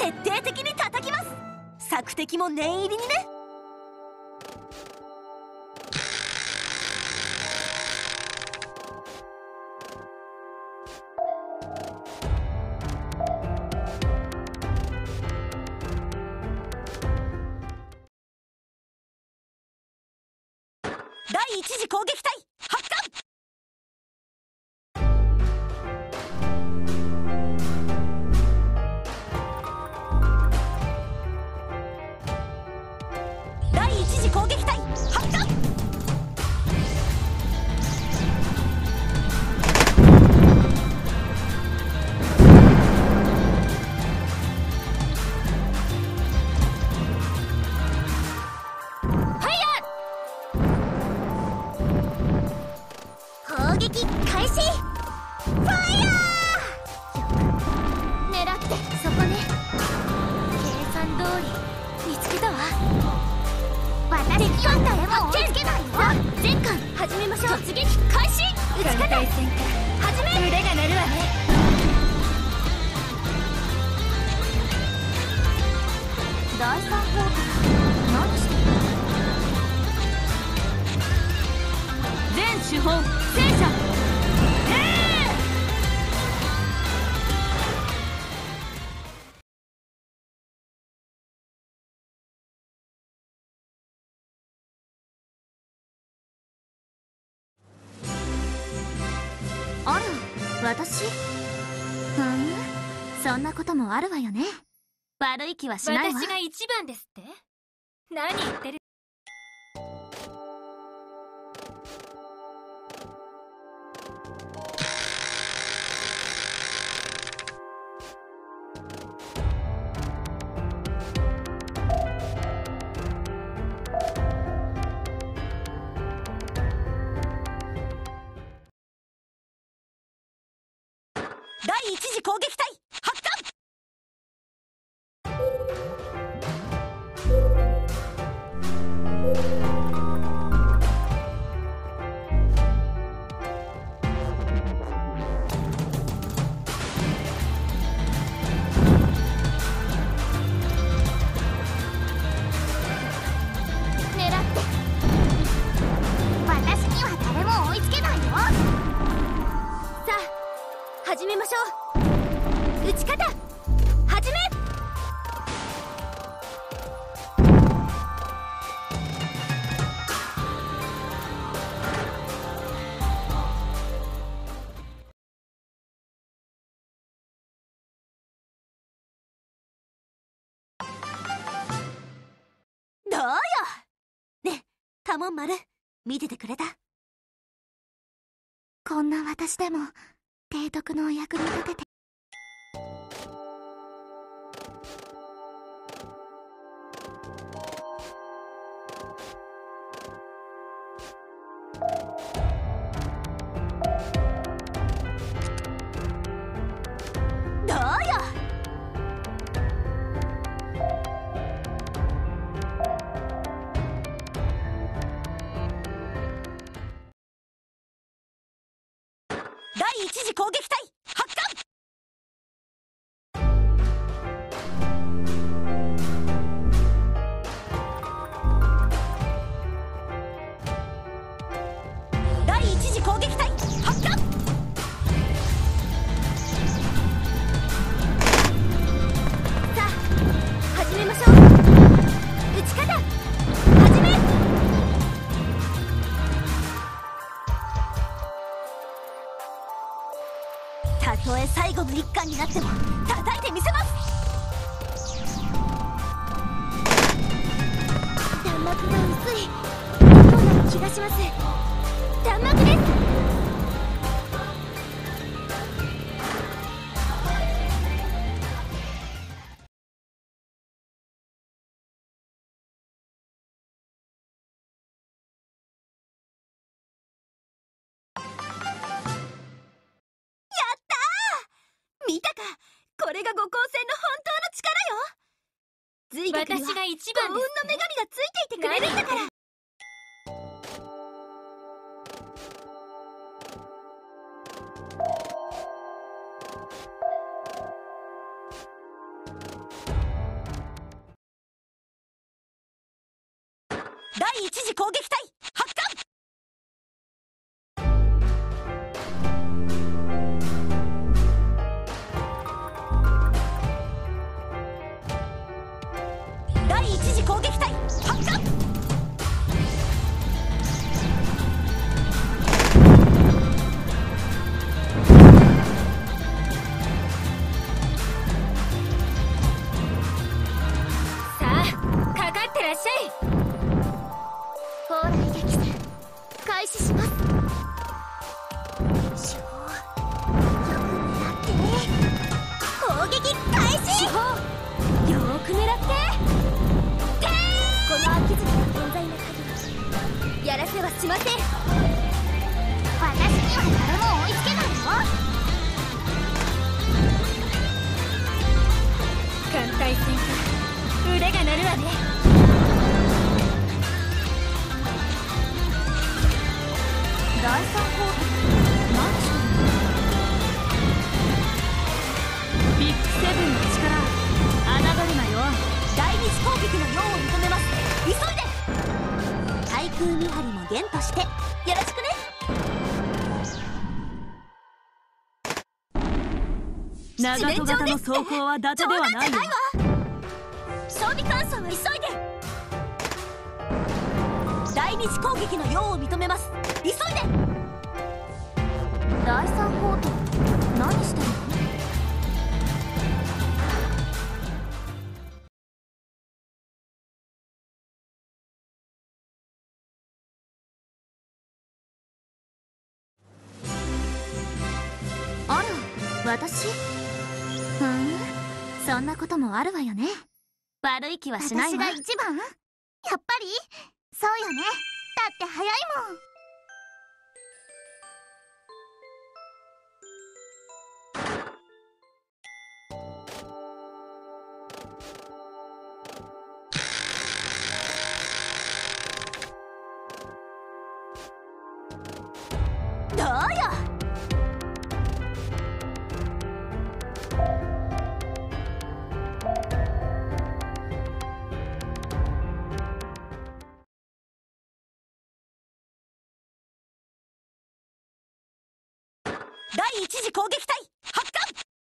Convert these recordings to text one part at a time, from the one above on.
徹底的に叩きます。索敵も念入りにね。第一次攻撃隊発艦。第一次攻撃隊発艦。 攻撃開始。ファイヤー。狙ってそこね。計算通り見つけたわ。私には誰も追いつけないよ。前回始めましょう。突撃開始。撃ち方始め。腕が鳴るわね。第三砲火何してる？ 全手法戦車。 あら、私？そんなこともあるわよね。悪い気はしないわ。 私が一番ですって？何言ってる。 第一次攻撃隊発艦。 狙って。私には誰も追いつけないよ。 さあ始めましょう。撃ち方始め。 どうよ。ね、タモン丸見ててくれた？ こんな私でも提督のお役に立てて。 どうよ。第一次攻撃隊発艦。第一次攻撃隊発艦。 さあ始めましょう。撃ち方始め。 たとえ最後の一貫になっても叩いてみせます。 弾幕が薄いような気がします。弾幕です。 見たか、これが五光線の本当の力よ。随学には私が一幸運の番です女神がついていてくれるんだから。 次攻撃隊発艦。第一次攻撃隊発艦。 さあ、かかってらっしゃい。 蓬莱撃戦開始します。主砲よく狙って攻撃開始。 主砲よーく狙ってこの秋月の健在な限りやらせはしません。 私には誰も追いつけないよ。 艦隊戦か腕が鳴るわね。 第三砲何してるの。 ビッグセブンの力侮るなよ。 第二次攻撃の用を認めます。急いで。対空見張りも厳としてよろしくね。 長戸型の装甲は伊達ではないよ。 装備換装は急いで。第二次攻撃の用を認めます。急いで。 第三砲と何してるの。あら、私？そんなこともあるわよね。悪い気はしないわ。私が一番？やっぱり？そうよね。だって早いもん。 どうよ。第一次攻撃隊発艦。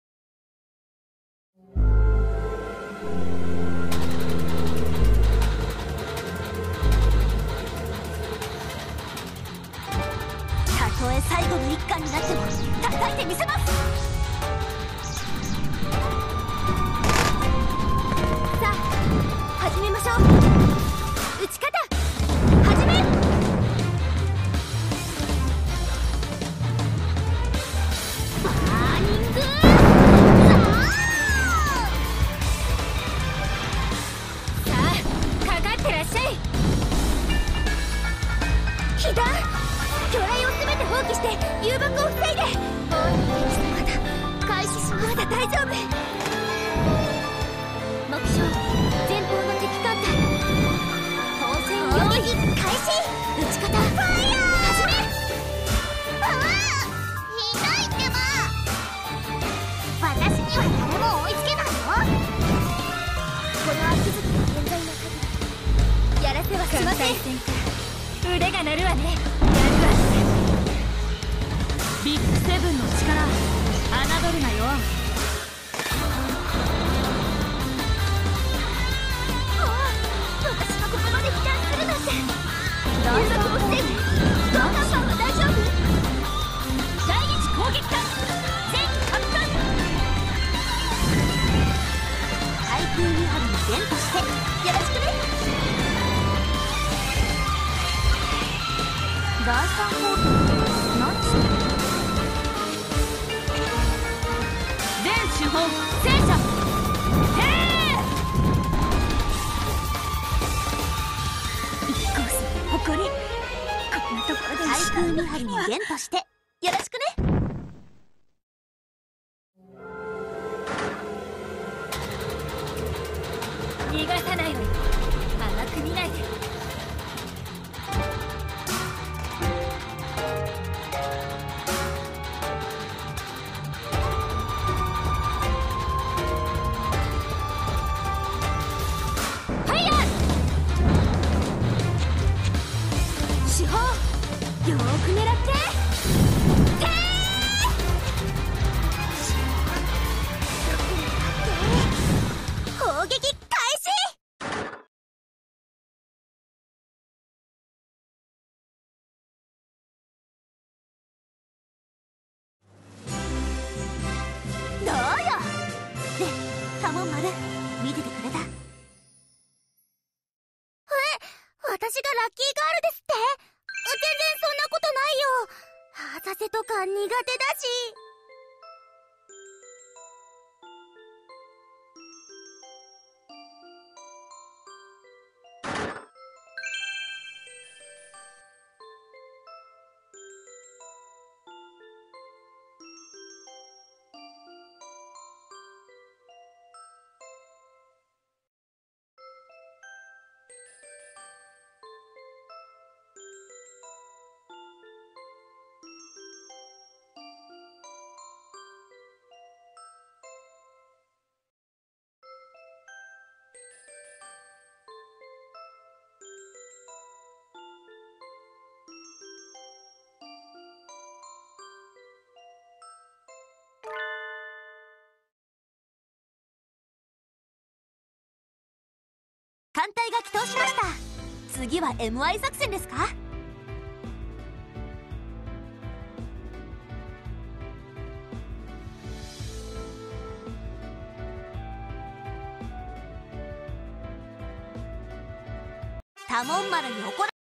たとえ最後の一巻になっても叩いてみせます。 さあ始めましょう。撃ち方始め。バーニングさあかかってらっしゃい。被弾魚雷を全て放棄して誘爆を防いで。 砲撃戦開始します。 まだ大丈夫。目標前方の敵艦隊。砲戦砲用撃意開始。 撃ち方ファイヤー始め。 痛いってば。私には誰も追いつけないよ。 この秋月の健在な限りやらせはしません。腕が鳴るわね。やるわね。ビッグセブンの力侮るなよ。 私がここまで被弾するなんて。 誘爆を防ぐ。ドーナーさんは大丈夫。第一攻撃艦全発艦。 対空見張りも厳としてよろしくね。 第三砲と何してるの。 全手法戦車一コースの誇り。こんなところで対空見張りも厳としてよろしくね。 逃がさないわよ。甘く見ないで。ファイヤー。 私がラッキーガールですって？全然そんなことないよ。浅瀬とか苦手だし。 艦隊が帰投しました。次は MI 作戦ですか？多聞丸に怒ら